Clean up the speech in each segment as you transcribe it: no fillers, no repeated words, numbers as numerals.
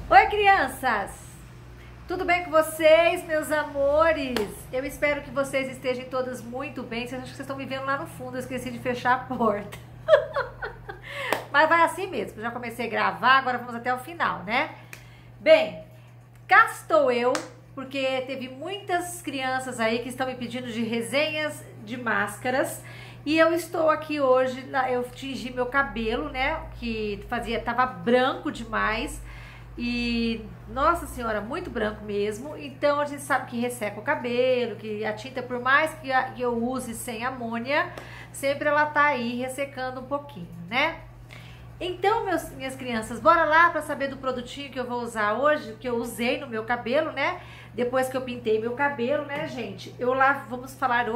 Oi, crianças! Tudo bem com vocês, meus amores? Eu espero que vocês estejam todas muito bem. Acho que vocês estão me vendo lá no fundo, eu esqueci de fechar a porta. Mas vai assim mesmo, já comecei a gravar, agora vamos até o final, né? Bem, cá estou eu, porque teve muitas crianças aí que estão me pedindo de resenhas de máscaras. E eu estou aqui hoje, eu tingi meu cabelo, né, que tava branco demais. E, nossa senhora, muito branco mesmo. Então a gente sabe que resseca o cabelo, que a tinta, por mais que eu use sem amônia, sempre ela tá aí ressecando um pouquinho, né? Então, minhas crianças, bora lá para saber do produtinho que eu vou usar hoje, que eu usei no meu cabelo, né? Depois que eu pintei meu cabelo, né, gente? Vamos falar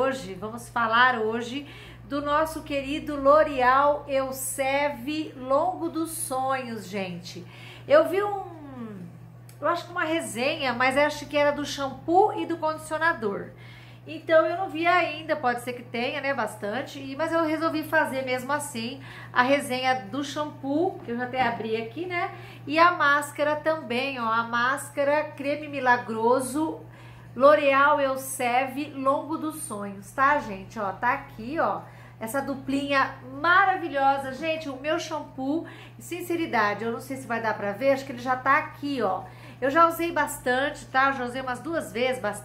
hoje do nosso querido L'Oréal Elseve Longo dos Sonhos, gente. Eu vi eu acho que uma resenha, mas acho que era do shampoo e do condicionador. Então eu não vi ainda, pode ser que tenha, né, bastante, mas eu resolvi fazer mesmo assim a resenha do shampoo, que eu já até abri aqui, né, e a máscara também, ó, a máscara Creme Milagroso L'Oréal Elseve Longo dos Sonhos, tá, gente, ó, tá aqui, ó, essa duplinha maravilhosa, gente, o meu shampoo, sinceridade, eu não sei se vai dar pra ver, acho que ele já tá aqui, ó, eu já usei bastante, tá, eu já usei umas duas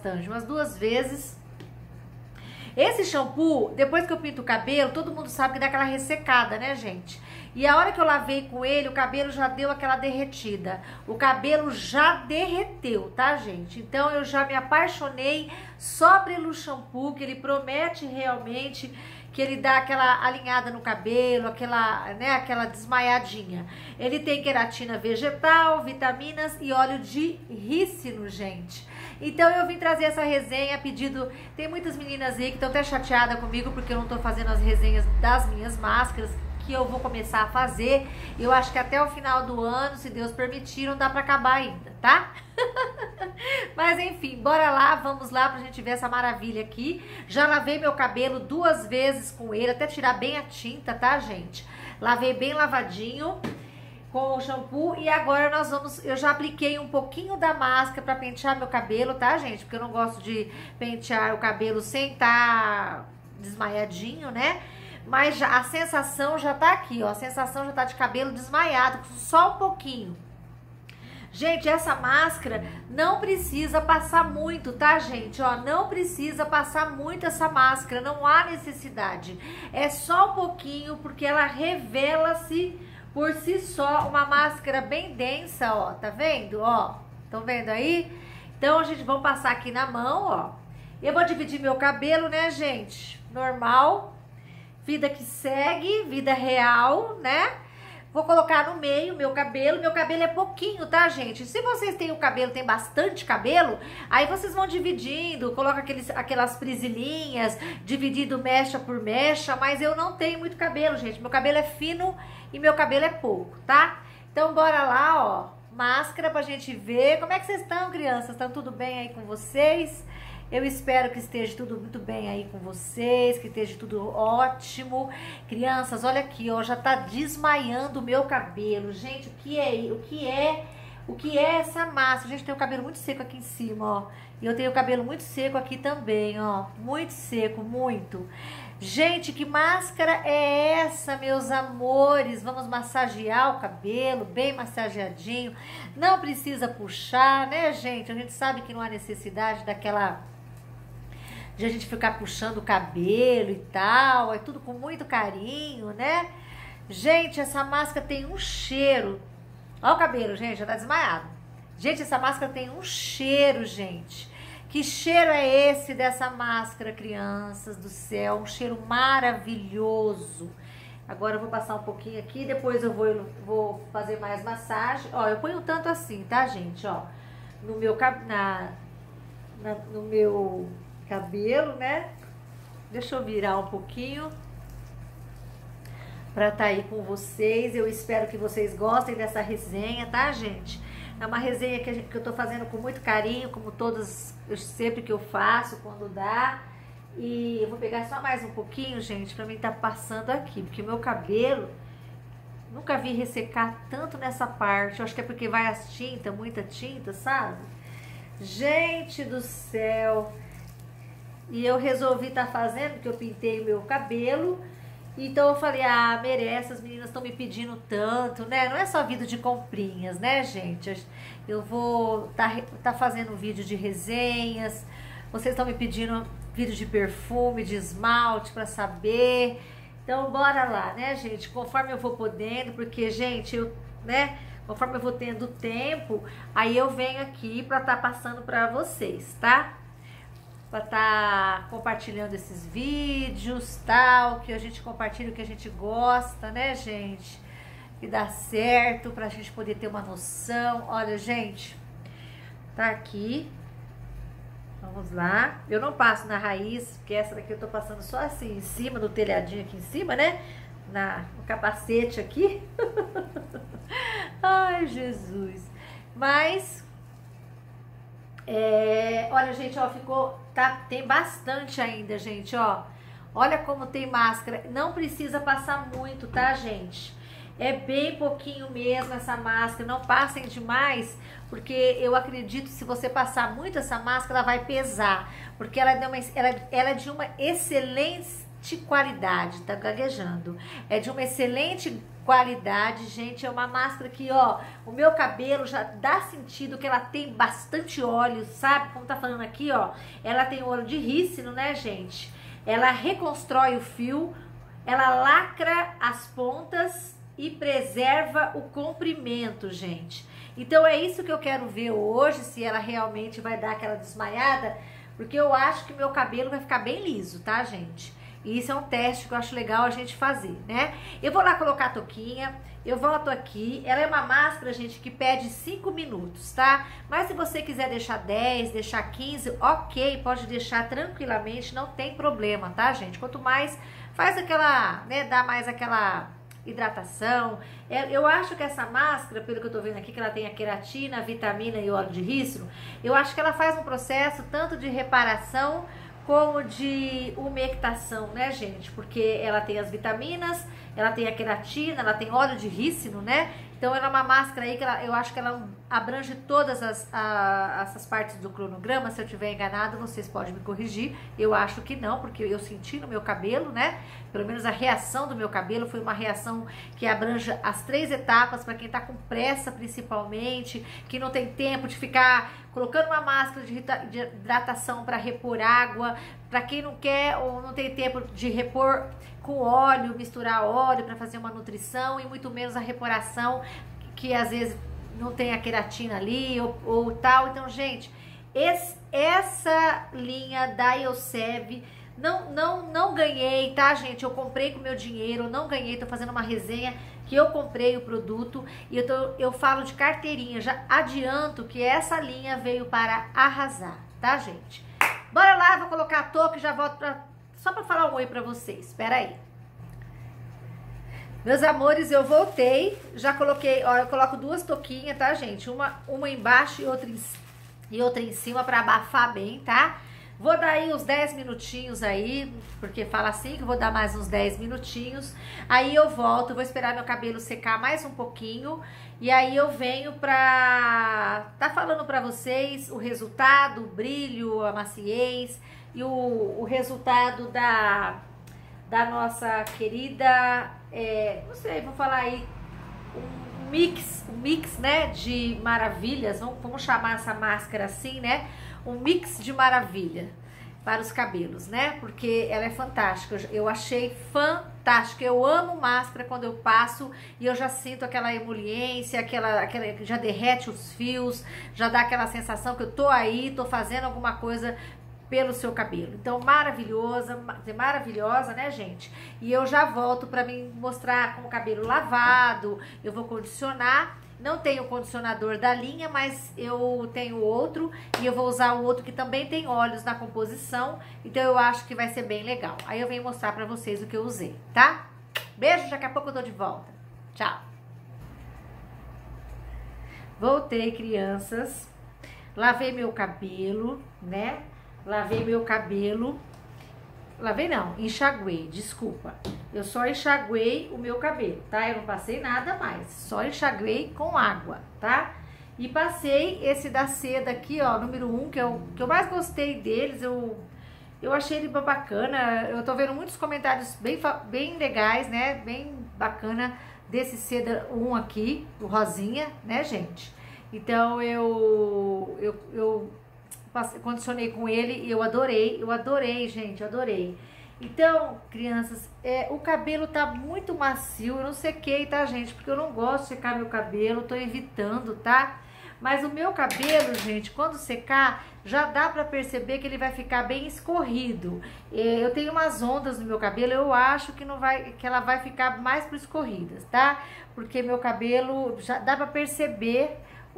vezes. Esse shampoo, depois que eu pinto o cabelo, todo mundo sabe que dá aquela ressecada, né, gente? E a hora que eu lavei com ele, o cabelo já deu aquela derretida. O cabelo já derreteu, tá, gente? Então, eu já me apaixonei só pelo shampoo, que ele promete realmente que ele dá aquela alinhada no cabelo, aquela desmaiadinha. Ele tem queratina vegetal, vitaminas e óleo de rícino, gente. Então eu vim trazer essa resenha a pedido, tem muitas meninas aí que estão até chateadas comigo porque eu não tô fazendo as resenhas das minhas máscaras, que eu vou começar a fazer. Eu acho que até o final do ano, se Deus permitir, não dá pra acabar ainda, tá? Mas enfim, bora lá, vamos lá pra gente ver essa maravilha aqui. Já lavei meu cabelo 2 vezes com ele, até tirar bem a tinta, tá, gente? Lavei bem lavadinho com o shampoo e agora eu já apliquei um pouquinho da máscara pra pentear meu cabelo, tá, gente? Porque eu não gosto de pentear o cabelo sem estar desmaiadinho, né? Mas a sensação já tá aqui, ó, a sensação já tá de cabelo desmaiado, só um pouquinho. Gente, essa máscara não precisa passar muito, tá, gente? Ó, não precisa passar muito essa máscara, não há necessidade. É só um pouquinho, porque ela revela-se por si só, uma máscara bem densa, ó, tá vendo? Ó, estão vendo aí? Então, a gente vai passar aqui na mão, ó. Eu vou dividir meu cabelo, né, gente? Normal, vida que segue, vida real, né? Vou colocar no meio meu cabelo é pouquinho, tá, gente? Se vocês têm tem bastante cabelo, aí vocês vão dividindo, coloca aquelas prisilinhas, dividido mecha por mecha, mas eu não tenho muito cabelo, gente. Meu cabelo é fino e meu cabelo é pouco, tá? Então, bora lá, ó, máscara pra gente ver. Como é que vocês estão, crianças? Estão tudo bem aí com vocês? Eu espero que esteja tudo muito bem aí com vocês, que esteja tudo ótimo. Crianças, olha aqui, ó, já tá desmaiando o meu cabelo. Gente, o que é essa máscara? Gente, tem o cabelo muito seco aqui em cima, ó. E eu tenho o cabelo muito seco aqui também, ó. Muito seco, muito. Gente, que máscara é essa, meus amores? Vamos massagear o cabelo, bem massageadinho. Não precisa puxar, né, gente? A gente sabe que não há necessidade de a gente ficar puxando o cabelo e tal, é tudo com muito carinho, né? Gente, essa máscara tem um cheiro. Olha o cabelo, gente, já tá desmaiado. Gente, essa máscara tem um cheiro, gente. Que cheiro é esse dessa máscara, crianças do céu? Um cheiro maravilhoso. Agora eu vou passar um pouquinho aqui, depois eu vou fazer mais massagem. Ó, eu ponho tanto assim, tá, gente? Ó, no meu cabelo, né? Deixa eu virar um pouquinho pra tá aí com vocês. Eu espero que vocês gostem dessa resenha, tá, gente? É uma resenha que eu tô fazendo com muito carinho, como sempre que eu faço, quando dá. E eu vou pegar só mais um pouquinho, gente, pra mim tá passando aqui, porque meu cabelo Nunca vi ressecar tanto nessa parte. Eu acho que é porque vai as tintas, muita tinta, sabe? Gente do céu. E eu resolvi estar fazendo, porque eu pintei o meu cabelo. Então eu falei, ah, merece, as meninas estão me pedindo tanto, né? Não é só vida de comprinhas, né, gente? Eu vou tá fazendo vídeo de resenhas. Vocês estão me pedindo vídeo de perfume, de esmalte, pra saber. Então bora lá, né, gente? Conforme eu vou podendo, porque, gente, eu, né? Conforme eu vou tendo tempo, aí eu venho aqui pra estar passando pra vocês, tá? Pra estar compartilhando esses vídeos, tal, que a gente compartilha o que a gente gosta, né, gente? Que dá certo, pra gente poder ter uma noção. Olha, gente, tá aqui. Vamos lá. Eu não passo na raiz, porque essa daqui eu tô passando só assim, em cima, no telhadinho aqui em cima, né? No capacete aqui. Ai, Jesus. Mas... olha, gente, ó, tem bastante ainda, gente, ó. Olha como tem máscara. Não precisa passar muito, tá, gente? É bem pouquinho mesmo essa máscara. Não passem demais, porque eu acredito que se você passar muito essa máscara, ela vai pesar. Porque ela é de uma excelente qualidade, tá gaguejando. É de uma excelente qualidade, gente. É uma máscara que, ó, o meu cabelo já dá sentido que ela tem bastante óleo, sabe? Como tá falando aqui, ó, ela tem óleo de rícino, né, gente? Ela reconstrói o fio, ela lacra as pontas e preserva o comprimento, gente. Então é isso que eu quero ver hoje, se ela realmente vai dar aquela desmaiada, porque eu acho que meu cabelo vai ficar bem liso, tá, gente? E isso é um teste que eu acho legal a gente fazer, né? Eu vou lá colocar a touquinha, eu volto aqui. Ela é uma máscara, gente, que pede 5 minutos, tá? Mas se você quiser deixar 10, deixar 15, ok, pode deixar tranquilamente, não tem problema, tá, gente? Quanto mais faz aquela, né, dá mais aquela hidratação. Eu acho que essa máscara, pelo que eu tô vendo aqui, que ela tem a queratina, a vitamina e o óleo de rícino, eu acho que ela faz um processo tanto de reparação como de umectação, né, gente? Porque ela tem as vitaminas, ela tem a queratina, ela tem óleo de rícino, né? Então ela é uma máscara aí que eu acho que ela abrange todas essas partes do cronograma. Se eu estiver enganada, vocês podem me corrigir. Eu acho que não, porque eu senti no meu cabelo, né? Pelo menos a reação do meu cabelo foi uma reação que abrange as 3 etapas, para quem tá com pressa principalmente, que não tem tempo de ficar colocando uma máscara de hidratação para repor água, para quem não quer ou não tem tempo de repor com óleo, misturar óleo para fazer uma nutrição, e muito menos a reparação, que às vezes não tem a queratina ali ou tal. Então, gente, essa linha da Elseve não ganhei, tá, gente? Eu comprei com meu dinheiro, não ganhei, tô fazendo uma resenha que eu comprei o produto e eu falo de carteirinha. Já adianto que essa linha veio para arrasar, tá, gente? Bora lá, vou colocar a touca e já volto só pra falar um oi pra vocês. Espera aí. Meus amores, eu voltei. Já coloquei, ó, eu coloco 2 touquinhas, tá, gente? Uma embaixo e outra em cima pra abafar bem, tá? Vou dar aí uns 10 minutinhos aí, porque fala assim que eu vou dar mais uns 10 minutinhos. Aí eu volto, vou esperar meu cabelo secar mais um pouquinho. E aí eu venho tá falando pra vocês o resultado, o brilho, a maciez e o resultado da nossa querida, não sei, vou falar aí, um mix, né, de maravilhas, vamos chamar essa máscara assim, né? Um mix de maravilha para os cabelos, né? Porque ela é fantástica. Eu achei fantástica. Eu amo máscara quando eu passo e eu já sinto aquela emoliência, aquela já derrete os fios, já dá aquela sensação que eu tô aí, tô fazendo alguma coisa pelo seu cabelo. Então, maravilhosa, né, gente? E eu já volto para me mostrar com o cabelo lavado. Eu vou condicionar. Não tenho o condicionador da linha, mas eu tenho outro e eu vou usar o outro que também tem óleos na composição, então eu acho que vai ser bem legal. Aí eu venho mostrar pra vocês o que eu usei, tá? Beijo, daqui a pouco eu tô de volta. Tchau! Voltei, crianças. Lavei meu cabelo, né? Lavei meu cabelo lavei não, enxaguei, desculpa. Eu só enxaguei o meu cabelo, tá? Eu não passei nada mais, só enxaguei com água, tá? E passei esse da seda aqui, ó, número 1, que é o que eu mais gostei deles, eu achei ele bacana. Eu tô vendo muitos comentários bem legais, né? Bem bacana desse seda 1 aqui, o rosinha, né, gente? Então eu condicionei com ele e eu adorei, gente, adorei. Então, crianças, o cabelo tá muito macio, eu não sequei, tá, gente? Porque eu não gosto de secar meu cabelo, tô evitando, tá? Mas o meu cabelo, gente, quando secar, já dá pra perceber que ele vai ficar bem escorrido. Eu tenho umas ondas no meu cabelo, eu acho que ela vai ficar mais pro escorridas, tá? Porque meu cabelo, já dá pra perceber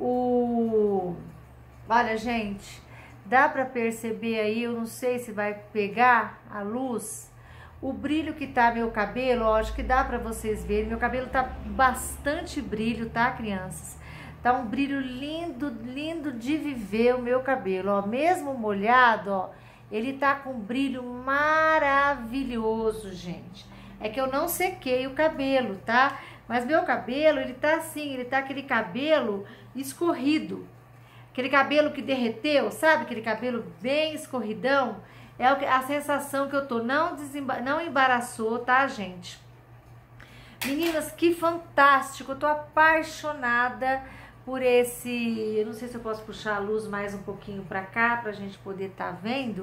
Olha, gente, dá pra perceber aí, eu não sei se vai pegar a luz, o brilho que tá meu cabelo, ó, acho que dá pra vocês verem. Meu cabelo tá bastante brilho, tá, crianças? Tá um brilho lindo, lindo de viver o meu cabelo, ó. Mesmo molhado, ó, ele tá com um brilho maravilhoso, gente. É que eu não sequei o cabelo, tá? Mas meu cabelo, ele tá assim, ele tá aquele cabelo escorrido. Aquele cabelo que derreteu, sabe? Aquele cabelo bem escorridão. É a sensação que eu tô. Não embaraçou, tá, gente? Meninas, que fantástico. Eu tô apaixonada por esse... Eu não sei se eu posso puxar a luz mais um pouquinho pra cá, pra gente poder tá vendo.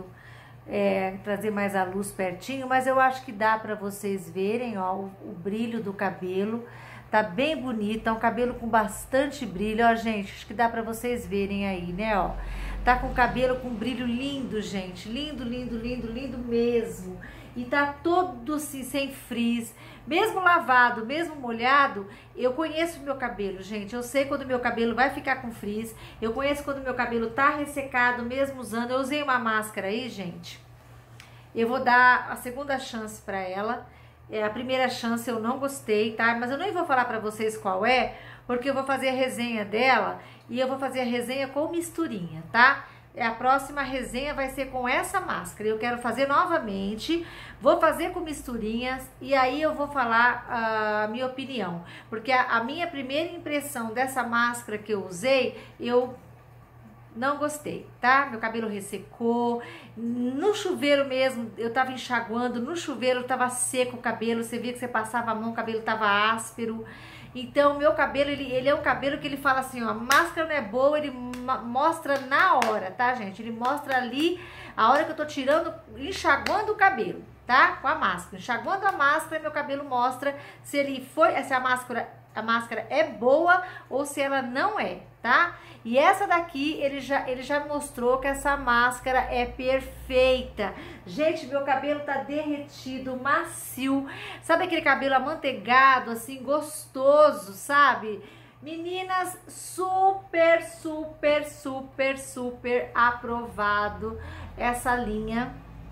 Trazer mais a luz pertinho. Mas eu acho que dá pra vocês verem, ó, o brilho do cabelo. Tá bem bonito, é um cabelo com bastante brilho, ó, gente, acho que dá pra vocês verem aí, né, ó. Tá com o cabelo com brilho lindo, gente, lindo, lindo, lindo, lindo mesmo. E tá todo assim, sem frizz, mesmo lavado, mesmo molhado, eu conheço o meu cabelo, gente. Eu sei quando meu cabelo vai ficar com frizz, eu conheço quando meu cabelo tá ressecado, mesmo usando. Eu usei uma máscara aí, gente. Eu vou dar a segunda chance pra ela. A primeira chance eu não gostei, tá? Mas eu nem vou falar pra vocês qual é, porque eu vou fazer a resenha dela e eu vou fazer a resenha com misturinha, tá? A próxima resenha vai ser com essa máscara. Eu quero fazer novamente, vou fazer com misturinhas e aí eu vou falar a minha opinião. Porque a minha primeira impressão dessa máscara que eu usei, eu não gostei, tá? Meu cabelo ressecou, no chuveiro mesmo, eu tava enxaguando, no chuveiro tava seco o cabelo, você via que você passava a mão, o cabelo tava áspero. Então, meu cabelo, ele é um cabelo que ele fala assim, ó, a máscara não é boa, ele mostra na hora, tá, gente? Ele mostra ali, a hora que eu tô tirando, enxaguando o cabelo, tá? Com a máscara. Enxaguando a máscara, meu cabelo mostra se a máscara é boa ou se ela não é, tá? E essa daqui, ele já mostrou que essa máscara é perfeita. Gente, meu cabelo tá derretido, macio. Sabe aquele cabelo amanteigado, assim, gostoso, sabe? Meninas, super, super, super, super aprovado essa linha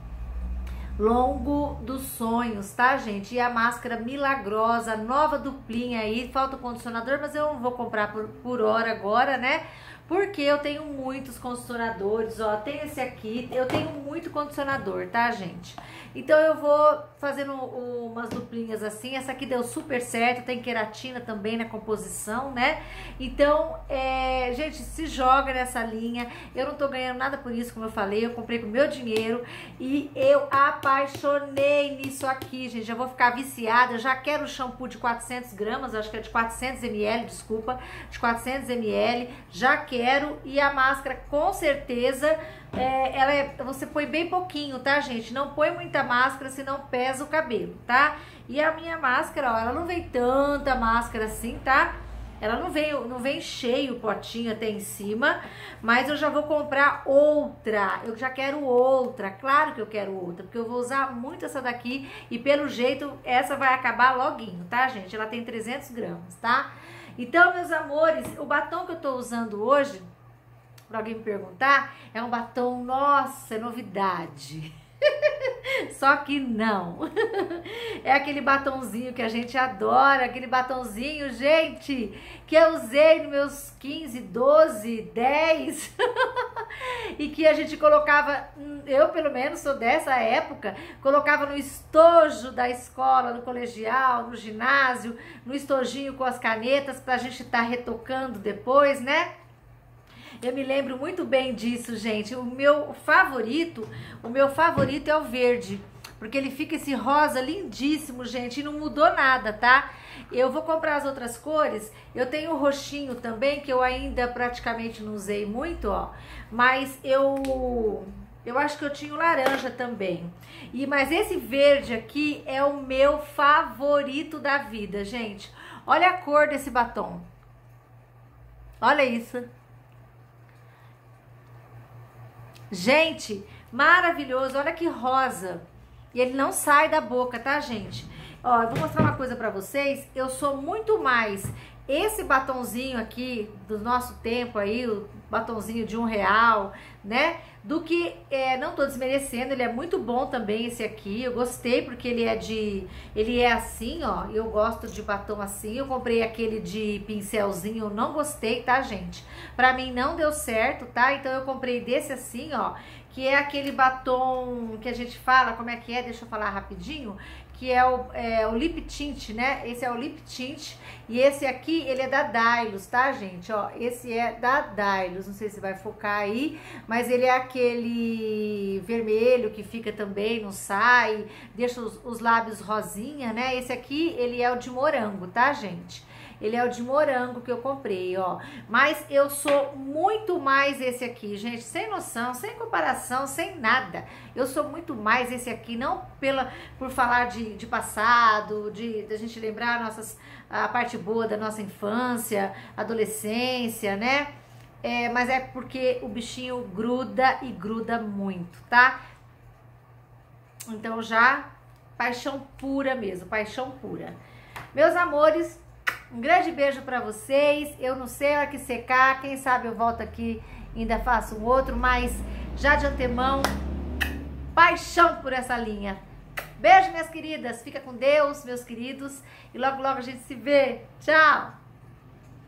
Longo dos Sonhos, tá, gente? E a máscara milagrosa, nova duplinha aí, falta o condicionador, mas eu não vou comprar por hora agora, né? Porque eu tenho muitos condicionadores, ó, tem esse aqui, eu tenho muito condicionador, tá, gente? Então eu vou fazendo umas duplinhas assim, essa aqui deu super certo, tem queratina também na composição, né? Então, gente, se joga nessa linha, eu não tô ganhando nada por isso, como eu falei, eu comprei com o meu dinheiro e eu apaixonei nisso aqui, gente, já vou ficar viciada, eu já quero o shampoo de 400 gramas, acho que é de 400 ml, desculpa, de 400 ml, já quero, e a máscara com certeza, você põe bem pouquinho, tá, gente? Não põe muita máscara, senão pesa o cabelo, tá? E a minha máscara, ó, ela não vem tanta máscara assim, tá? Ela não vem cheio o potinho até em cima, mas eu já vou comprar outra, eu já quero outra, claro que eu quero outra, porque eu vou usar muito essa daqui e pelo jeito essa vai acabar loguinho, tá, gente? Ela tem 300 gramas, tá? Então, meus amores, o batom que eu tô usando hoje, pra alguém me perguntar, é um batom, nossa, é novidade. Só que não. É aquele batonzinho que a gente adora, aquele batonzinho, gente, que eu usei nos meus 15, 12, 10 e que a gente colocava, eu pelo menos sou dessa época, colocava no estojo da escola, no colegial, no ginásio, no estojinho com as canetas pra gente estar retocando depois, né? Eu me lembro muito bem disso, gente. O meu favorito é o verde, porque ele fica esse rosa lindíssimo, gente, e não mudou nada, tá? Eu vou comprar as outras cores. Eu tenho o roxinho também, que eu ainda praticamente não usei muito, ó. Mas eu acho que eu tinha o laranja também. Mas esse verde aqui é o meu favorito da vida, gente. Olha a cor desse batom. Olha isso. Gente, maravilhoso, olha que rosa. E ele não sai da boca, tá, gente? Ó, eu vou mostrar uma coisa pra vocês. Eu sou muito mais esse batonzinho aqui do nosso tempo aí, o batonzinho de R$1, né? Do que, não tô desmerecendo, ele é muito bom também esse aqui. Eu gostei porque ele é assim, ó. Eu gosto de batom assim. Eu comprei aquele de pincelzinho, eu não gostei, tá, gente? Pra mim não deu certo, tá? Então eu comprei desse assim, ó, que é aquele batom que a gente fala, como é que é? Deixa eu falar rapidinho. Que é o Lip Tint, né? Esse é o Lip Tint. E esse aqui, ele é da Dylos, tá, gente? Ó, esse é da Dylos. Não sei se vai focar aí, mas ele é aquele vermelho que fica também, não sai. Deixa os lábios rosinha, né? Esse aqui, ele é o de morango, tá, gente? Ele é o de morango que eu comprei, ó. Mas eu sou muito mais esse aqui, gente. Sem noção, sem comparação, sem nada. Eu sou muito mais esse aqui, não por falar de passado, da gente lembrar a parte boa da nossa infância, adolescência, né? Mas é porque o bichinho gruda e gruda muito, tá? Então já, paixão pura mesmo, paixão pura. Meus amores, um grande beijo pra vocês. Eu não sei a hora que secar, quem sabe eu volto aqui e ainda faço um outro, mas já de antemão, paixão por essa linha. Beijo, minhas queridas. Fica com Deus, meus queridos. E logo, logo a gente se vê. Tchau!